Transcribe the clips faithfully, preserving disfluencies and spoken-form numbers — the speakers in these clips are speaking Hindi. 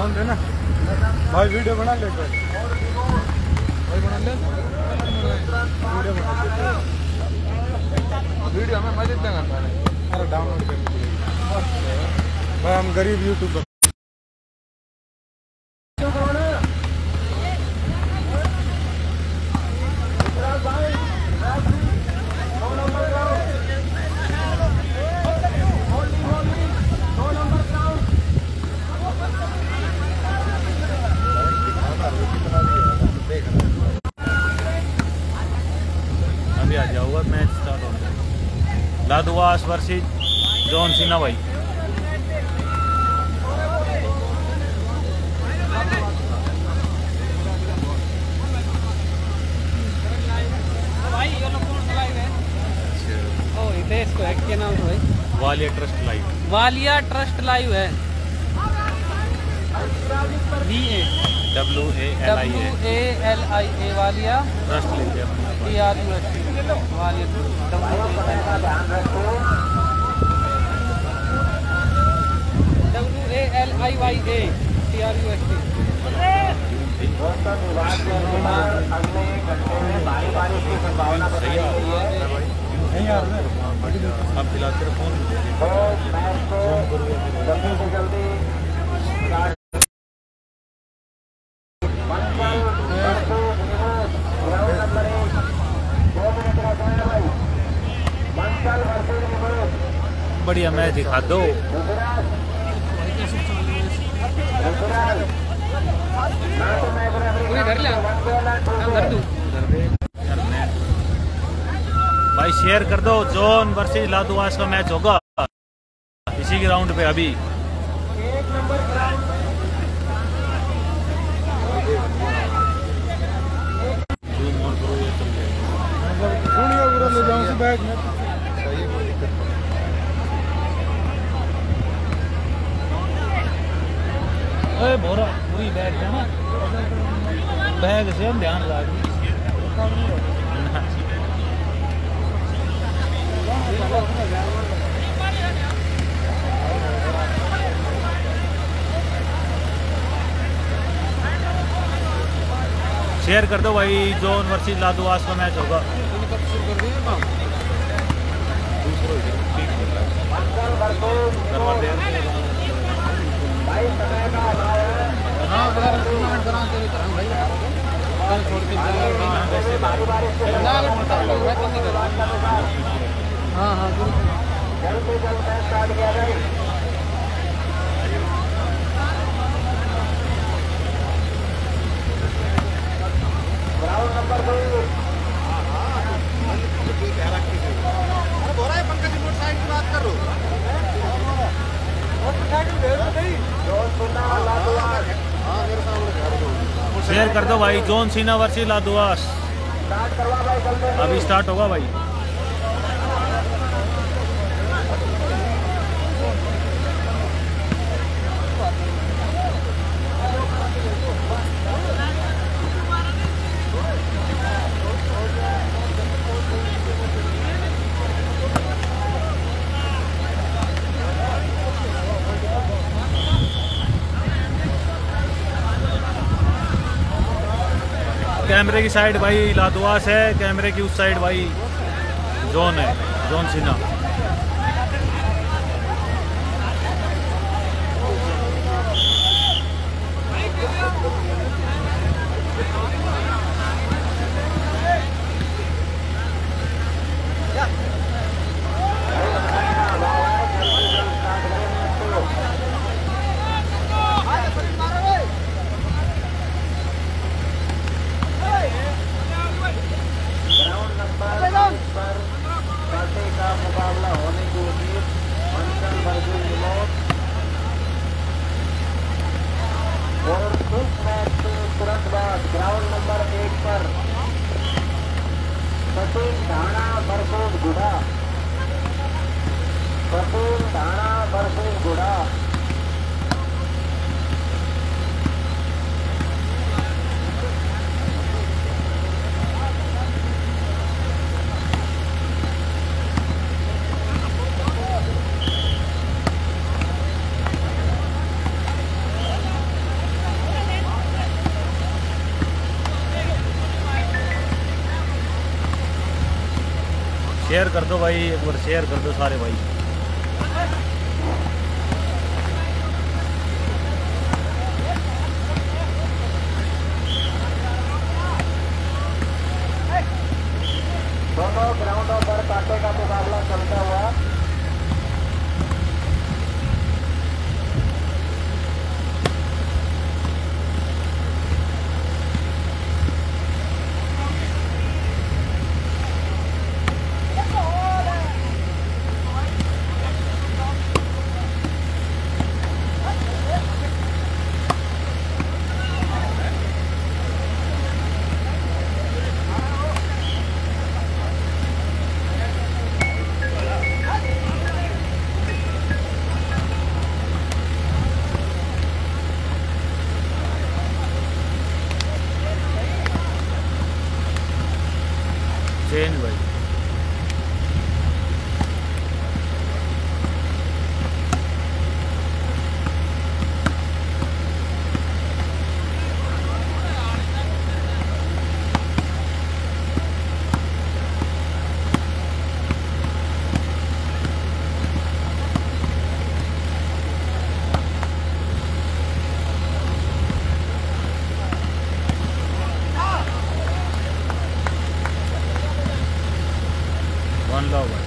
ग्राउंड है ना भाई, वीडियो बना ले भाई, बना ले वीडियो बना ले, वीडियो हमें मजे देगा। अरे डाउनलोड कर भाई, हम गरीब यूट्यूबर। अभी आ जाऊंगा, मैच स्टार्ट हो गया। लादवास वर्सेस जॉन सीना भाई। इसको है क्या नाम है भाई? Walia trust live. Walia trust live है। V A W A L I A A L I A Walia trust live T R U S T Walia W A L I Y A T R U S T. नहीं यार आप फिलहाल तेरा फोन बढ़िया मैच दिखा दो। भाई शेयर कर दो। जोन वर्सेस लादवास का मैच होगा इसी ग्राउंड पे अभी। ले जाऊं से बैग में ओए बोरा पूरी बैग है ना, बैग से हम ध्यान रख। शेयर कर दो भाई। जोन वर्सेस लादवास का मैच होगा। हाँ हाँ शेयर कर दो भाई। जॉन सीना वर्सेस लादवास अभी स्टार्ट होगा भाई। कैमरे की साइड भाई लादवास है, कैमरे की उस साइड भाई जोन है, जोन सीना। ग्राउंड नंबर एक पर सचिन धाना वर्सेस गुड़ा, सचिन धाना वर्सेस गुड़ा। शेयर कर दो भाई, एक बार शेयर कर दो सारे भाई। दोनों ग्राउंडों पर कांटे का मुकाबला चलता हुआ। चेंज भाई। वन लव भाई।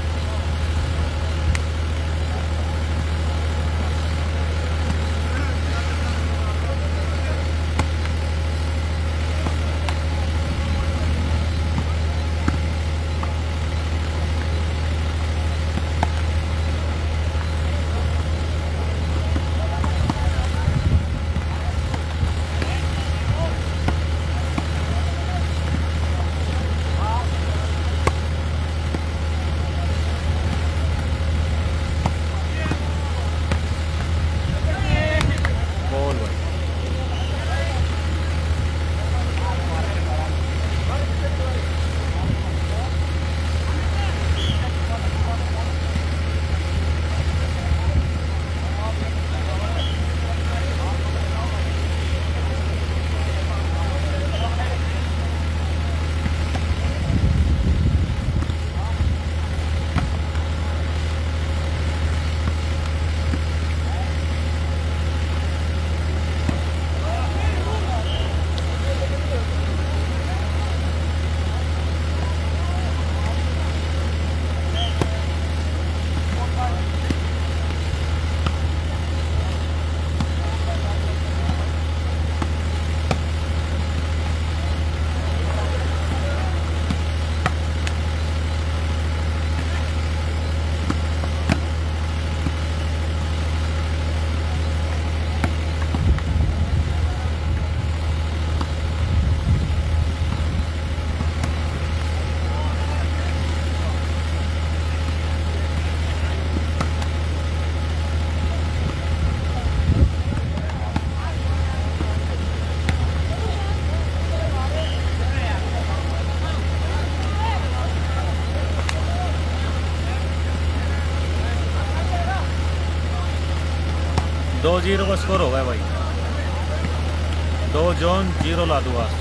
बोल भाई। दो जीरो का स्कोर हो गया भाई। दो zone zero Ladwas.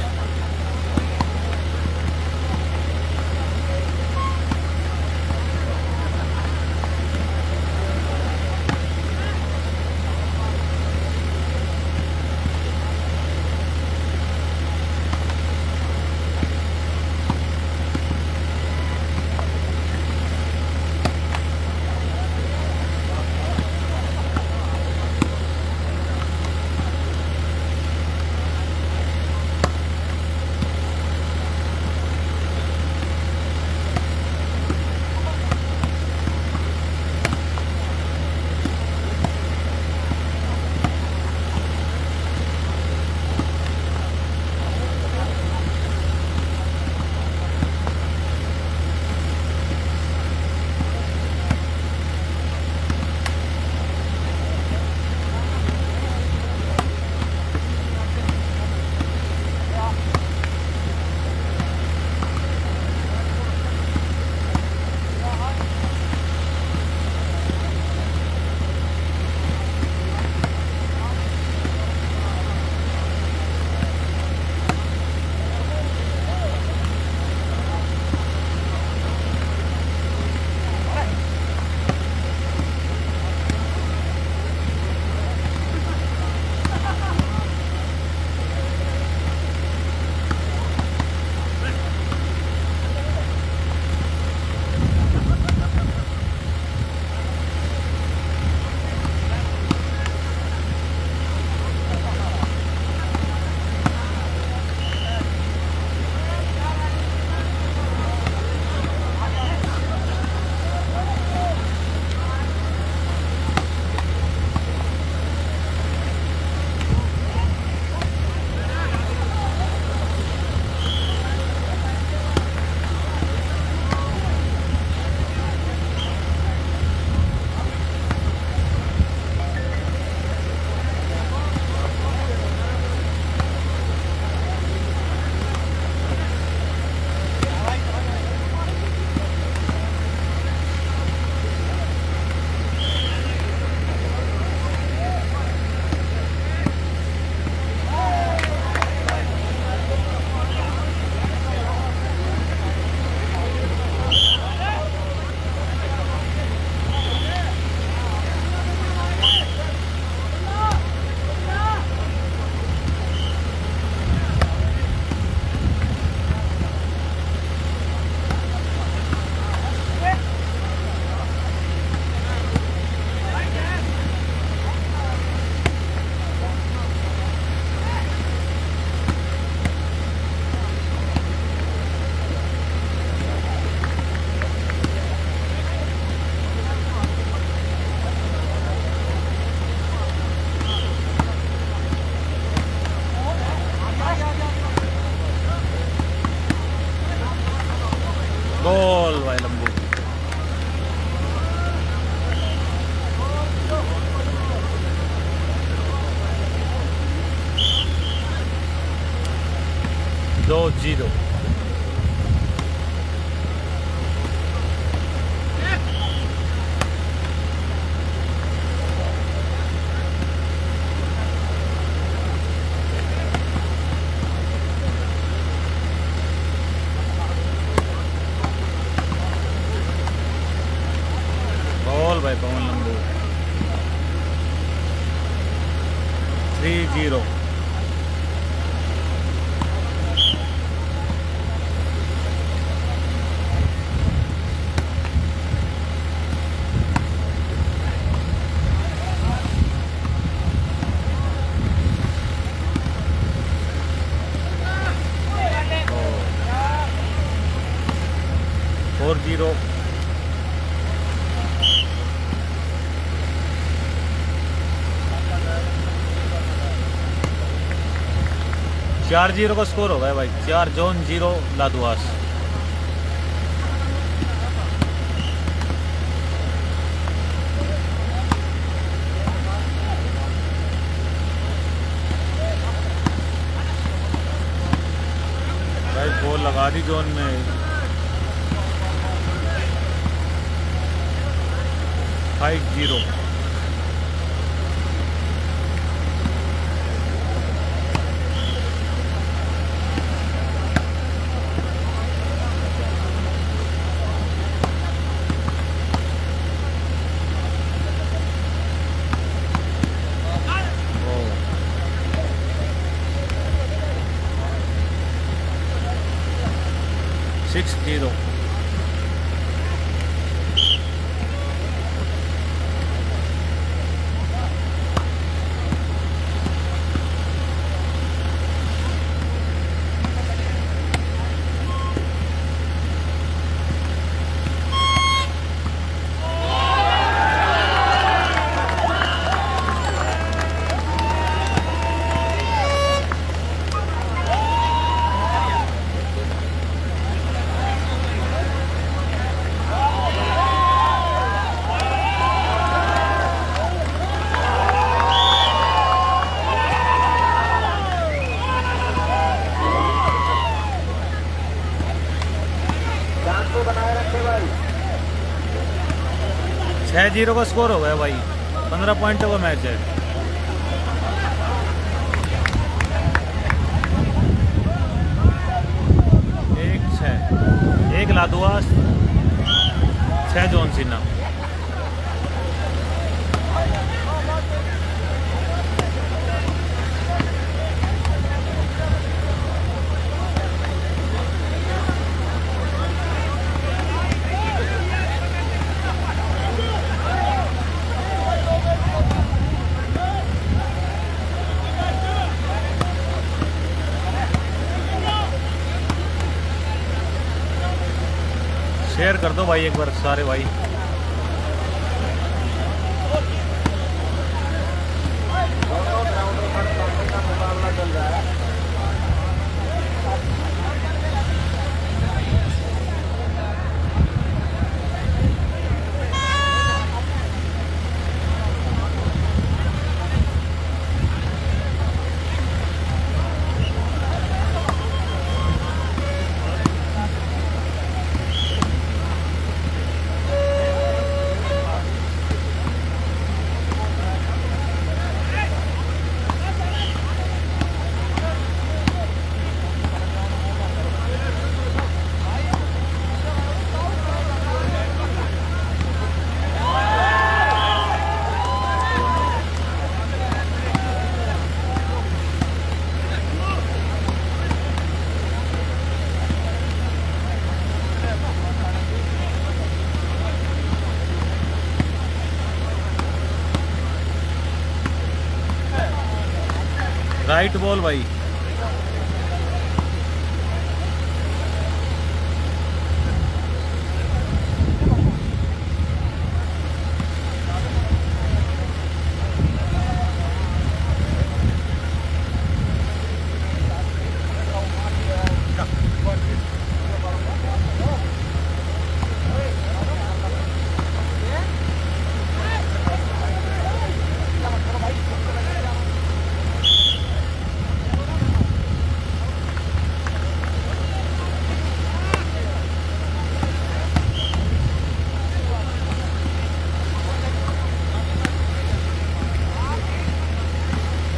Zero. Ball भाई Pawan Lambu three zero. Four zero. चार जीरो का स्कोर हो गया भाई। चार जोन जीरो लादवास। भाई बॉल लगा दी जोन में। Five zero. Six zero. छः जीरो का स्कोर हो गया भाई। पंद्रह पॉइंटों का मैच है। एक छः। एक लादवास, छः जॉन सीना। शेयर कर दो भाई एक बार सारे भाई। दोनों ग्राउंडों पर कबड्डी का मुकाबला चल रहा है। राइट बॉल भाई।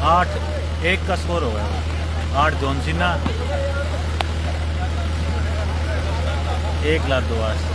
आठ एक का स्कोर हो गया। आठ जॉन सीना, एक लाख दो आस।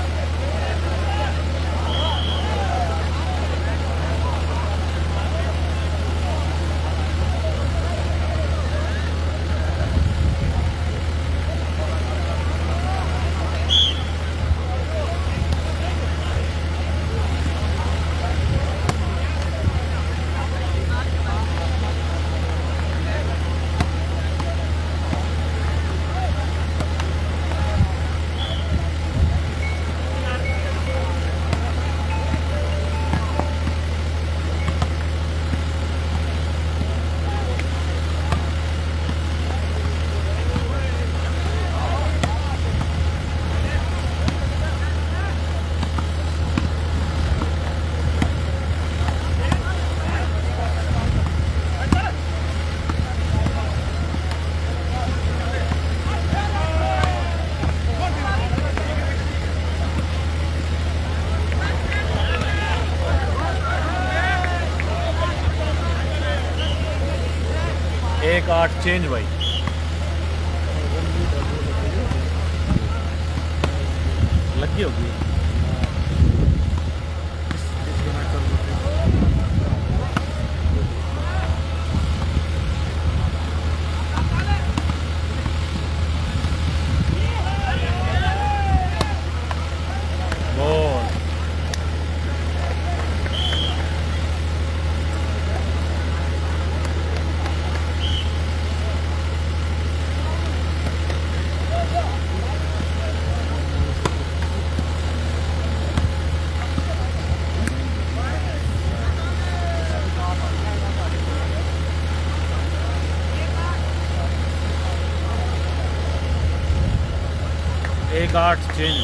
एक आठ चेंज भाई। लगी होगी। एक आठ चेंज।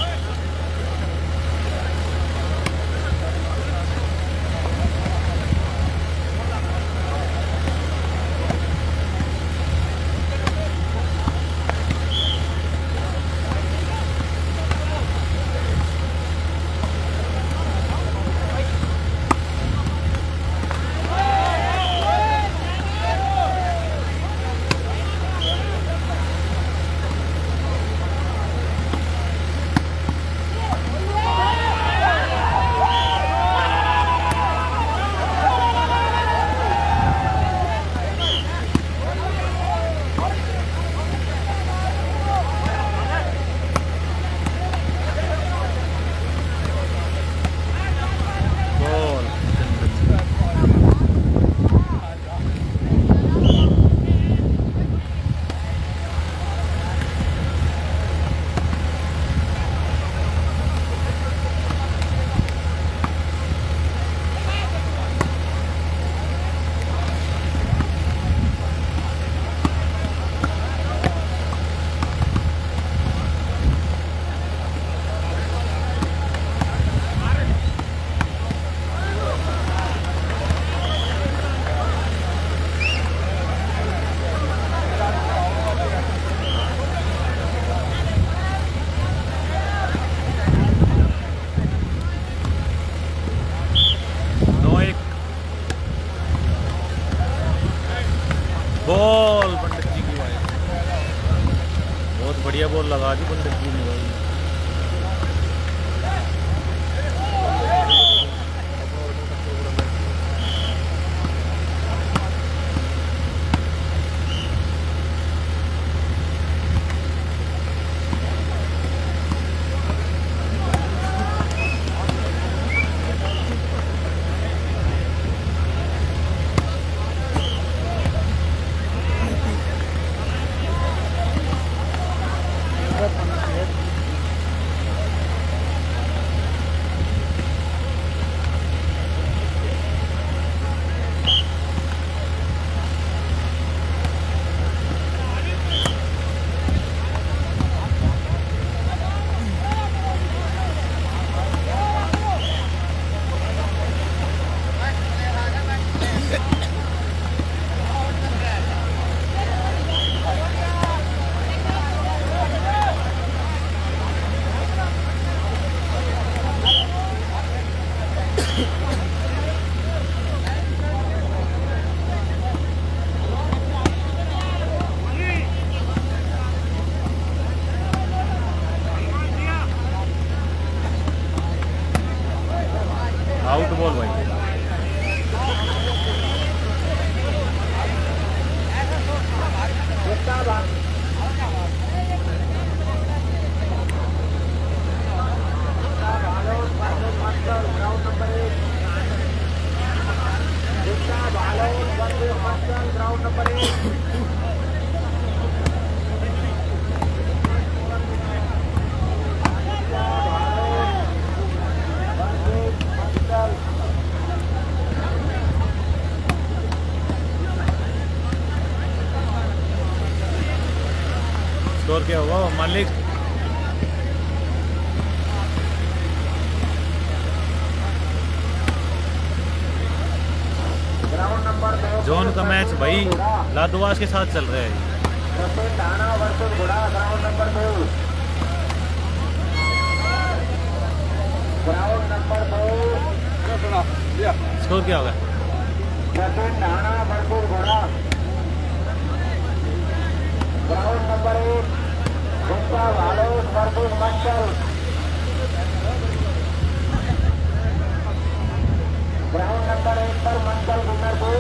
बॉल पंडित जी की भाई, बहुत बढ़िया बॉल लगा दी पंडित जी ने भाई। आउट बॉल भाई। ग्राउंड नंबर एक स्कोर क्या होगा मालिक? ग्राउंड नंबर दो जोन का मैच भाई लादवास के साथ चल रहा है। Thana versus Ghoda ground number दो ग्राउंड नंबर दो स्कोर क्या होगा? Thana versus Ghoda ground number एक Gupta Bhalod versus Manchal ground number एक पर मंचल विनर को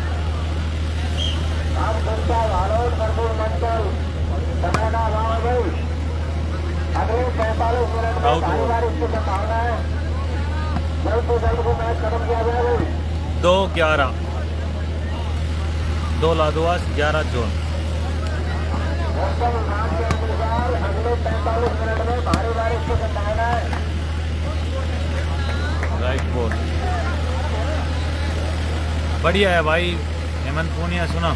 अब गुप्ता भालोद वर्सेस मंचल समय का अभाव है अगले पैंतालीस मिनट में भारी बारिश की संभावना है। जल्द से जल्द को मैच खत्म किया जाए। दो ग्यारह दो लादवास ग्यारह जोन। मौसम विभाग के अनुसार अगले पैंतालीस मिनट में भारी बारिश की संभावना है। राइट बॉल बढ़िया है भाई। हेमंत पूनिया सुना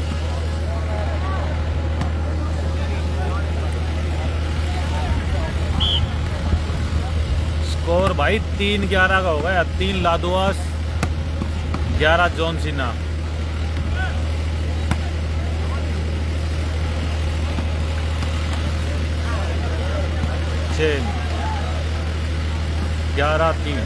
स्कोर भाई तीन ग्यारह का होगा या तीन लादवास ग्यारह जॉन सिन्हा। छः ग्यारह तीन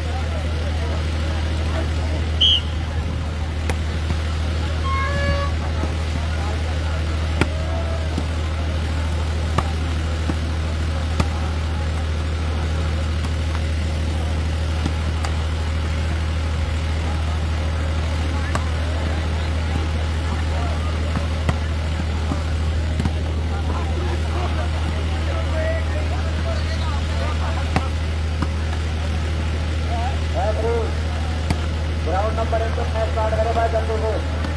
ग्राउंड नंबर एक पर मैच स्टार्ट करे भाई जल्दी से।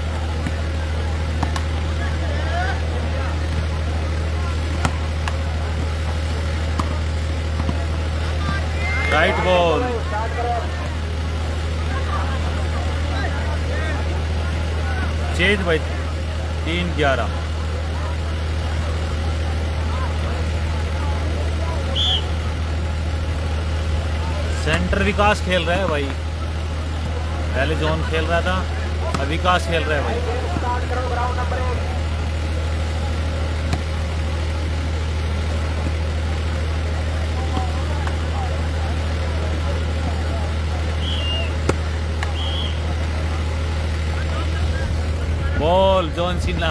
राइट बॉल चेज भाई तीन ग्यारह। सेंटर विकास खेल रहा है भाई। पहले जोन खेल रहा था अब विकास खेल रहा है भाई। स्टार्ट करो ग्राउंड नंबर एक। बॉल जॉन सिन्हा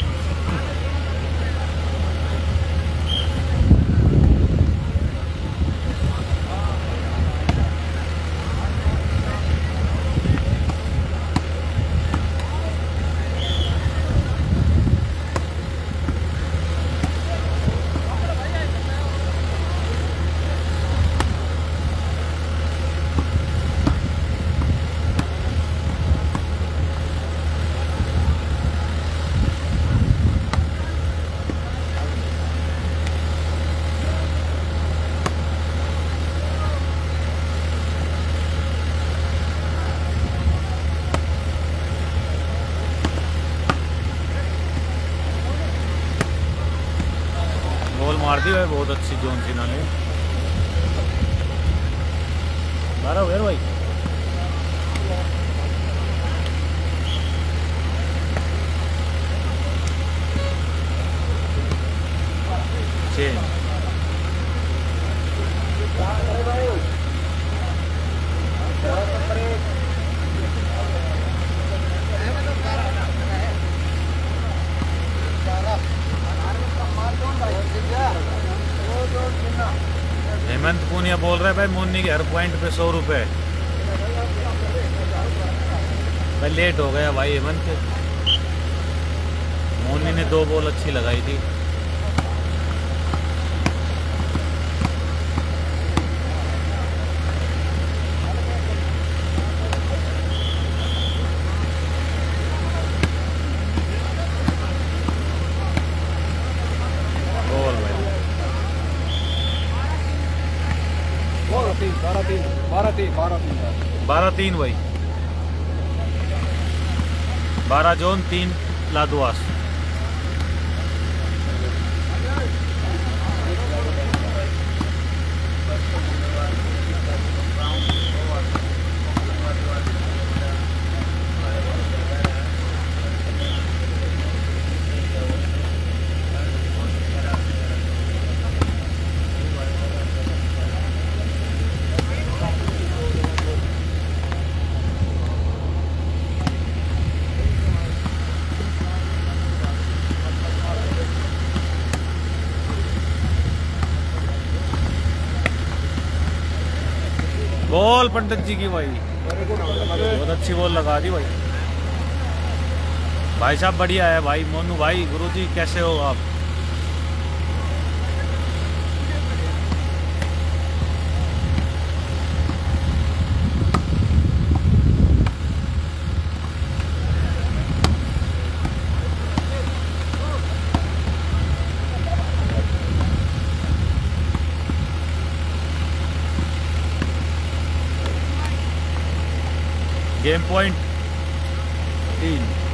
मार दी भाई। बहुत अच्छी जोन सिन्हा ने बारह हो गया भाई। छः हेमंत पूनिया बोल रहा है भाई मुन्नी के हर पॉइंट पे सौ रुपए। भाई लेट हो गया भाई हेमंत। मोनी ने दो बॉल अच्छी लगाई थी। बारह तीन बारह तीन बारह तीन बारह तीन भाई। बारह जोन तीन लादवास। बॉल पंडित जी की भाई, बहुत अच्छी बॉल लगा दी भाई। भाई साहब बढ़िया है भाई। मोनू भाई, गुरुजी कैसे हो आप? गेम पॉइंट तीन।